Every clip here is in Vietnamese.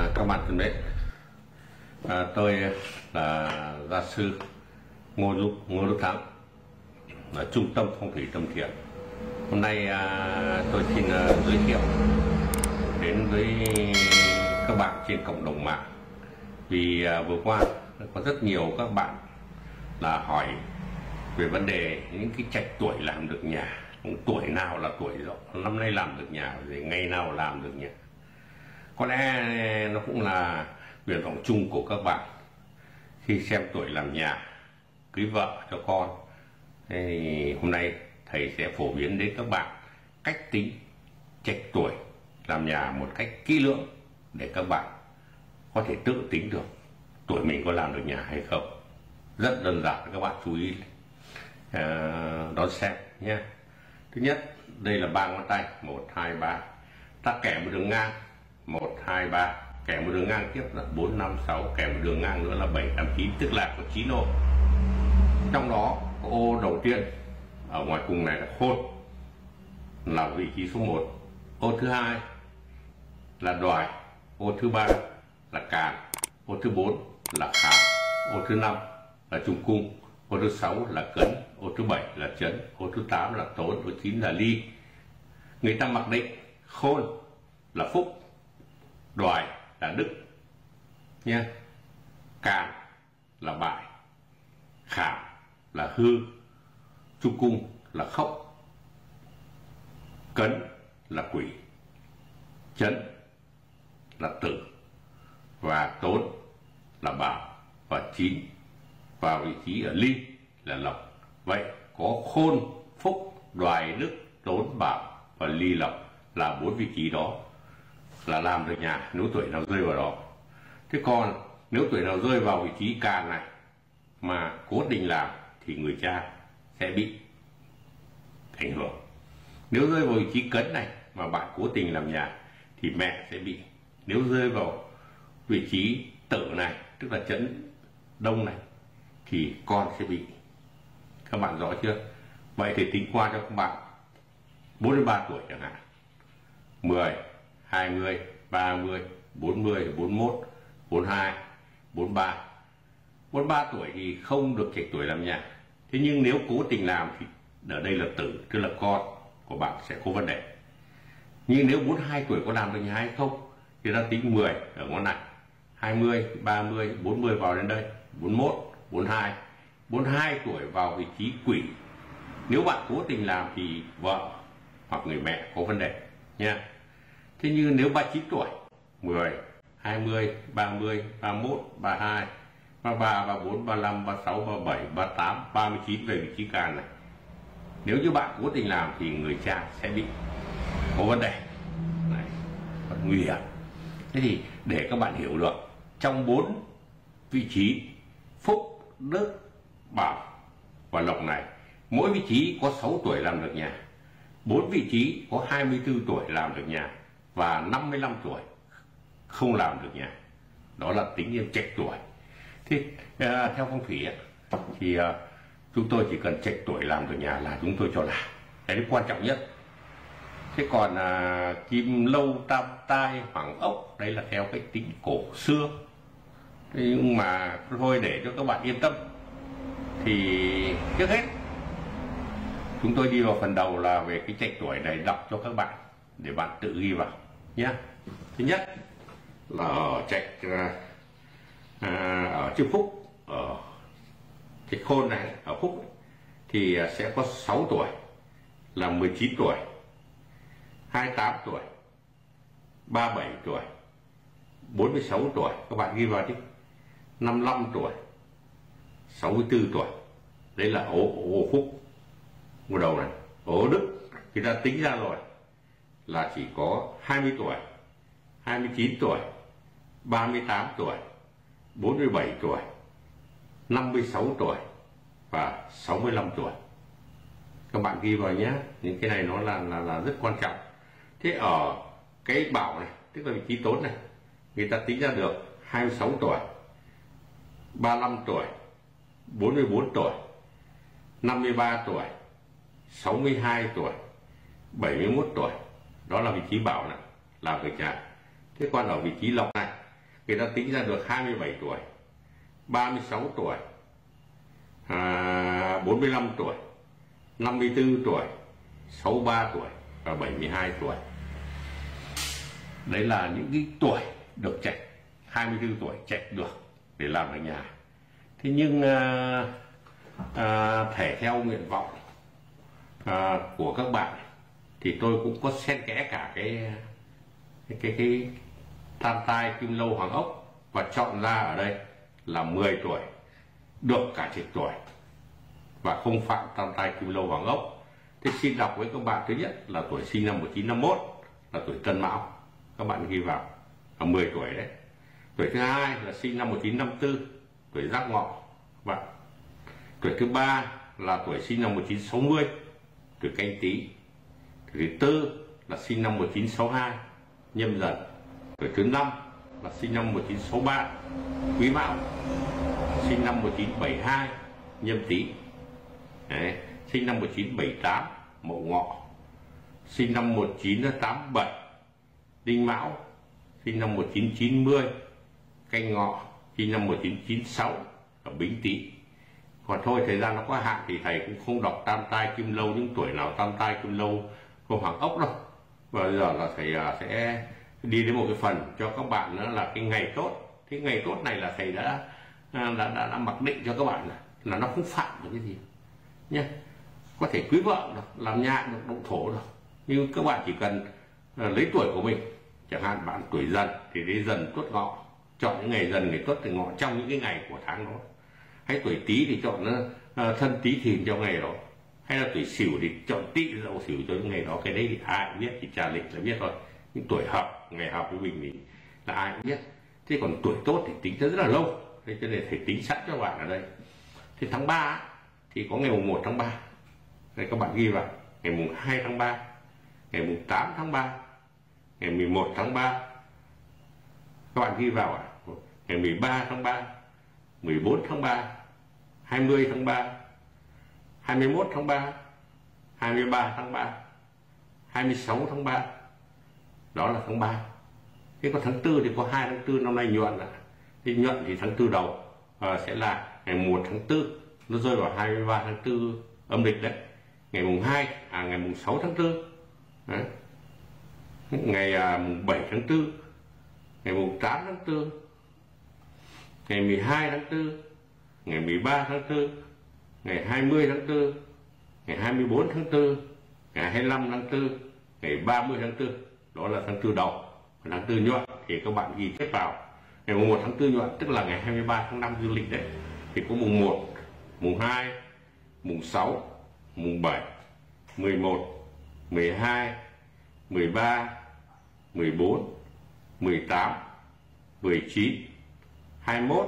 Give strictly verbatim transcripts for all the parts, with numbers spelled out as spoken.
các bạn thân mến, à, tôi là gia sư Ngô Đức Ngô Đức Thắng ở Trung tâm Phong thủy Tâm Thiện. Hôm nay à, tôi xin à, giới thiệu đến với các bạn trên cộng đồng mạng, vì à, vừa qua có rất nhiều các bạn là hỏi về vấn đề những cái trạch tuổi làm được nhà, tuổi nào là tuổi rồi năm nay làm được nhà, rồi ngày nào làm được nhà. Có lẽ nó cũng là nguyện vọng chung của các bạn khi xem tuổi làm nhà, cưới vợ cho con. Thì hôm nay thầy sẽ phổ biến đến các bạn cách tính trạch tuổi làm nhà một cách kỹ lưỡng để các bạn có thể tự tính được tuổi mình có làm được nhà hay không. Rất đơn giản, các bạn chú ý uh, đón xem nhé. Thứ nhất, đây là ba ngón tay, một hai ba, ta kẻ một đường ngang một hai ba, kẻ một đường ngang tiếp là bốn năm sáu, kẻ một đường ngang nữa là bảy tám chín, tức là có chín ô. Trong đó có ô đầu tiên ở ngoài cùng này là khôn, là vị trí số một. Ô thứ hai là đoài, ô thứ ba là càn, ô thứ bốn là khảm, ô thứ năm là trùng cung, ô thứ sáu là cấn, ô thứ bảy là chấn, ô thứ tám là tốn, ô thứ chín là ly. Người ta mặc định khôn là phúc, đoài là đức nha, càn là bại, khảm là hư, trùng cung là khốc, cấn là quỷ, chấn là tử, và tốn là bảo, và chín vào vị trí ở ly là lộc. Vậy có khôn, phúc, đoài, đức, tốn, bảo và ly, lộc là bốn vị trí đó là làm được nhà nếu tuổi nào rơi vào đó. Thế còn nếu tuổi nào rơi vào vị trí càn này mà cố tình làm thì người cha sẽ bị ảnh hưởng. Nếu rơi vào vị trí cấn này mà bạn cố tình làm nhà thì mẹ sẽ bị. Nếu rơi vào vị trí tử này, tức là chấn đông này, thì con sẽ bị. Các bạn rõ chưa? Vậy thì tính qua cho các bạn bốn đến ba tuổi chẳng hạn, mười, hai mươi, ba mươi, bốn mươi, bốn mươi mốt, bốn mươi hai, bốn mươi ba. bốn mươi ba tuổi thì không được trạch tuổi làm nhà. Thế nhưng nếu cố tình làm thì ở đây là tử, tức là con của bạn sẽ có vấn đề. Nhưng nếu bốn mươi hai tuổi có làm được nhà hay không thì ta tính mười ở ngón này, hai mươi, ba mươi, bốn mươi vào đến đây, bốn mươi mốt, bốn mươi hai. bốn mươi hai tuổi vào vị trí quỷ. Nếu bạn cố tình làm thì vợ hoặc người mẹ có vấn đề nha. Thế nhưng nếu ba mươi chín tuổi, mười, hai mươi, ba mươi, ba mươi mốt, ba mươi hai, ba mươi ba, ba mươi bốn, ba mươi lăm, ba mươi sáu, ba mươi bảy, ba mươi tám, ba mươi chín về vị trí càn này, nếu như bạn cố tình làm thì người cha sẽ bị có vấn đề này, nguy hiểm. Thế thì để các bạn hiểu được, trong bốn vị trí phúc, đức, bảo và lộc này, mỗi vị trí có sáu tuổi làm được nhà, bốn vị trí có hai mươi tư tuổi làm được nhà và năm mươi lăm tuổi không làm được nhà. Đó là tính như trạch tuổi. Thì à, theo phong thủy ấy, thì à, chúng tôi chỉ cần trạch tuổi làm được nhà là chúng tôi cho làm, cái đấy quan trọng nhất. Thế còn à, kim lâu, tam tai, hoàng ốc, đây là theo cái tính cổ xưa. Thế nhưng mà thôi để cho các bạn yên tâm thì trước hết chúng tôi đi vào phần đầu là về cái trạch tuổi này, đọc cho các bạn để bạn tự ghi vào nhé. Thứ nhất là ở trạch à, ở chữ phúc, ở cái khôn này ở phúc thì sẽ có sáu tuổi là mười chín tuổi, hai mươi tám tuổi, ba mươi bảy tuổi, bốn mươi sáu tuổi, các bạn ghi vào đi, năm mươi lăm tuổi, sáu mươi tư tuổi. Đấy là ổ, ổ phúc một đầu này. Ổ đức thì ta tính ra rồi là chỉ có hai mươi tuổi, hai mươi chín tuổi, ba mươi tám tuổi, bốn mươi bảy tuổi, năm mươi sáu tuổi và sáu mươi lăm tuổi. Các bạn ghi vào nhé, những cái này nó là là, là rất quan trọng. Thế ở cái bảo này, tức là vị trí tốn này, người ta tính ra được hai mươi sáu tuổi, ba mươi lăm tuổi, bốn mươi bốn tuổi, năm mươi ba tuổi, sáu mươi hai tuổi, bảy mươi mốt tuổi. Đó là vị trí bảo này, là người cha. Thế còn ở vị trí lộc này người ta tính ra được hai mươi bảy tuổi, ba mươi sáu tuổi, à, bốn mươi lăm tuổi, năm mươi tư tuổi, sáu mươi ba tuổi và bảy mươi hai tuổi. Đấy là những cái tuổi được chạy, hai mươi tư tuổi chạy được để làm ở nhà. Thế nhưng à, à, thể theo nguyện vọng à, của các bạn thì tôi cũng có xen kẽ cả cái cái cái, cái tam tai kim lâu hoàng ốc, và chọn ra ở đây là mười tuổi được cả chục tuổi và không phạm tam tai kim lâu hoàng ốc. Thế xin đọc với các bạn, thứ nhất là tuổi sinh năm một nghìn chín trăm năm mươi mốt là tuổi Tân Mão, các bạn ghi vào là mười tuổi đấy. Tuổi thứ hai là sinh năm một nghìn chín trăm năm mươi tư, tuổi Giáp Ngọ. Và tuổi thứ ba là tuổi sinh năm một nghìn chín trăm sáu mươi, tuổi Canh Tý. Tuổi thứ tư là sinh năm một nghìn chín trăm sáu mươi hai, Nhâm Dần. Tuổi thứ năm là sinh năm một nghìn chín trăm sáu mươi ba, Quý Mão. Sinh năm một nghìn chín trăm bảy mươi hai, Nhâm Tý. Đấy. Sinh năm một nghìn chín trăm bảy mươi tám, Mậu Ngọ. Sinh năm một nghìn chín trăm tám mươi bảy, Đinh Mão. Sinh năm một nghìn chín trăm chín mươi, Canh Ngọ. Sinh năm một nghìn chín trăm chín mươi sáu ở Bính Tý. Còn thôi, thời gian nó có hạn thì thầy cũng không đọc tam tai kim lâu, những tuổi nào tam tai kim lâu không hoàng ốc đâu. Và bây giờ là thầy sẽ đi đến một cái phần cho các bạn nữa là cái ngày tốt. Cái ngày tốt này là thầy đã đã, đã, đã mặc định cho các bạn là, là nó không phạm được cái gì nhé. Có thể cưới vợ được, làm nhà được, động thổ được, nhưng các bạn chỉ cần uh, lấy tuổi của mình. Chẳng hạn bạn tuổi Dần thì lấy Dần Tuất Ngọ, chọn những ngày Dần, ngày Tuất, ngày Ngọ trong những cái ngày của tháng đó. Hay tuổi Tý thì chọn uh, thân Tý Thìn trong ngày đó. Hay là tuổi Sửu thì chọn Tỵ Dậu Sửu cho những ngày đó. Cái đấy thì ai cũng biết, thì trà lịch là biết thôi. Nhưng tuổi hợp, ngày hợp với mình thì là ai cũng biết. Thế còn tuổi tốt thì tính rất là lâu, thế cho nên thầy tính sẵn cho bạn ở đây. Thì tháng ba thì có ngày mùng một tháng ba. Đây các bạn ghi vào, ngày mùng hai tháng ba, ngày mùng tám tháng ba, ngày mười một tháng ba. Các bạn ghi vào ạ. À? Ngày mười ba tháng ba, mười bốn tháng ba, hai mươi tháng ba, hai mươi mốt tháng ba, hai mươi ba tháng ba, hai mươi sáu tháng ba. Đó là tháng ba. Thế còn tháng tư thì có hai tháng tư năm nay nhuận ạ. Thì nhuận thì tháng tư đầu à, sẽ là ngày một tháng tư, nó rơi vào hai mươi ba tháng tư âm lịch đấy. Ngày mùng hai, à ngày mùng sáu tháng tư. Đấy. Ngày à, mùng bảy tháng tư, ngày mùng tám tháng tư, ngày mười hai tháng tư, ngày mười ba tháng tư, ngày hai mươi tháng tư, ngày hai mươi bốn tháng tư, ngày hai mươi lăm tháng tư, ngày ba mươi tháng tư. Đó là tháng tư đầu. Tháng tư nhuận thì các bạn ghi chép vào. Ngày mùng một tháng tư nhuận tức là ngày hai mươi ba tháng năm dương lịch đấy. Thì có mùng một, mùng hai, mùng sáu, mùng bảy, mười một, mười hai, mười ba, mười bốn, mười tám, mười chín, hai mươi mốt,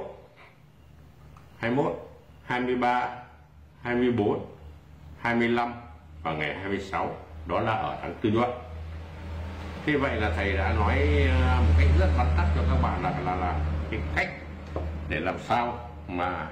hai mươi mốt, hai mươi ba, hai mươi bốn, hai mươi lăm và ngày hai mươi sáu. Đó là ở tháng tư nhuận. Thế vậy là thầy đã nói một cách rất vắn tắt cho các bạn là, là, là cái cách để làm sao mà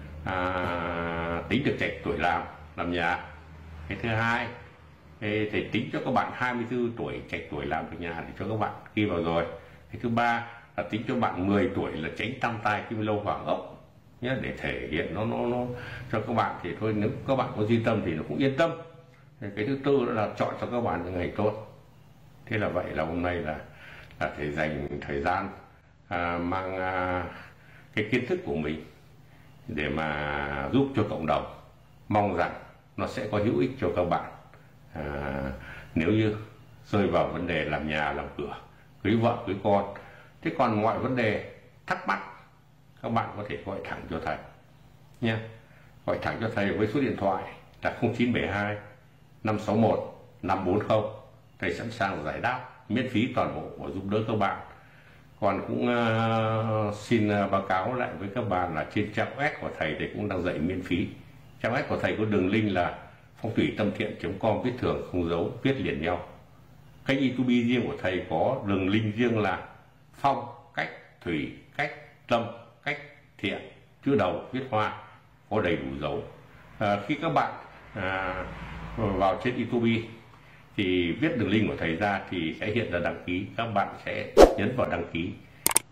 à, tính được trạch tuổi làm làm nhà. Cái thứ hai, thầy tính cho các bạn hai mươi tư tuổi trạch tuổi làm được nhà để cho các bạn ghi vào rồi. Cái thứ ba là tính cho bạn mười tuổi là tránh tam tai kim lâu hoàng ốc nhé, để thể hiện nó nó nó cho các bạn. Thì thôi, nếu các bạn có duy tâm thì nó cũng yên tâm. Cái thứ tư là chọn cho các bạn những ngày tốt. Thế là vậy là hôm nay là, là thầy dành thời gian à, mang à, cái kiến thức của mình để mà giúp cho cộng đồng. Mong rằng nó sẽ có hữu ích cho các bạn à, nếu như rơi vào vấn đề làm nhà, làm cửa, cưới vợ, cưới con. Thế còn mọi vấn đề thắc mắc các bạn có thể gọi thẳng cho thầy nha. Gọi thẳng cho thầy với số điện thoại là không chín bảy hai, năm sáu một, năm bốn không. Thầy sẵn sàng giải đáp miễn phí toàn bộ và giúp đỡ các bạn. Còn cũng uh, xin uh, báo cáo lại với các bạn là trên trang web của thầy thì cũng đang dạy miễn phí. Trang web của thầy có đường link là phong thủy tâm thiện chấm com, viết thường không dấu, viết liền nhau. Kênh YouTube riêng của thầy có đường link riêng là phong cách thủy cách tâm cách thiện, chữ đầu viết hoa, có đầy đủ dấu. À, khi các bạn à, vào trên YouTube thì viết đường link của thầy ra thì sẽ hiện ra đăng ký, các bạn sẽ nhấn vào đăng ký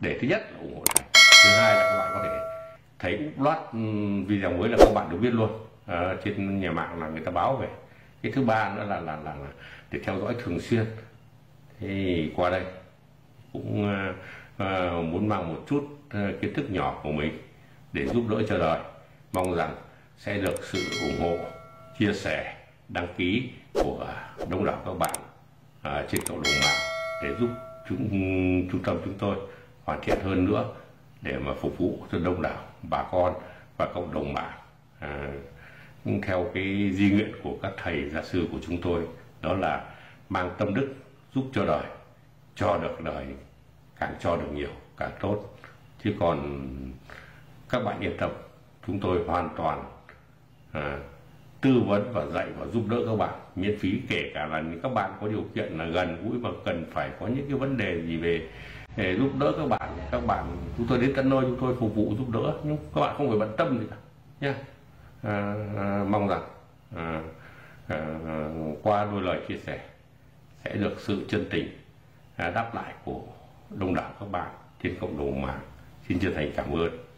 để thứ nhất là ủng hộ thầy, thứ hai là các bạn có thể thấy loát video mới là các bạn được biết luôn à, trên nhà mạng là người ta báo về. Cái thứ ba nữa là là là, là để theo dõi thường xuyên. Thì qua đây cũng uh, uh, muốn mang một chút uh, kiến thức nhỏ của mình để giúp đỡ cho đời, mong rằng sẽ được sự ủng hộ, chia sẻ, đăng ký của đông đảo các bạn uh, trên cộng đồng mạng để giúp chúng trung tâm chúng tôi hoàn thiện hơn nữa để mà phục vụ cho đông đảo bà con và cộng đồng mạng à, theo cái di nguyện của các thầy gia sư của chúng tôi, đó là mang tâm đức giúp cho đời, cho được đời, càng cho được nhiều càng tốt. Chứ còn các bạn yên tâm, chúng tôi hoàn toàn à, tư vấn và dạy và giúp đỡ các bạn miễn phí, kể cả là các bạn có điều kiện là gần gũi mà cần phải có những cái vấn đề gì về để giúp đỡ các bạn, các bạn chúng tôi đến tận nơi chúng tôi phục vụ giúp đỡ, nhưng các bạn không phải bận tâm gì cả nhé. À, à, mong rằng à, à, qua đôi lời chia sẻ sẽ được sự chân tình à, đáp lại của đông đảo các bạn trên cộng đồng mạng. Xin chân thành cảm ơn.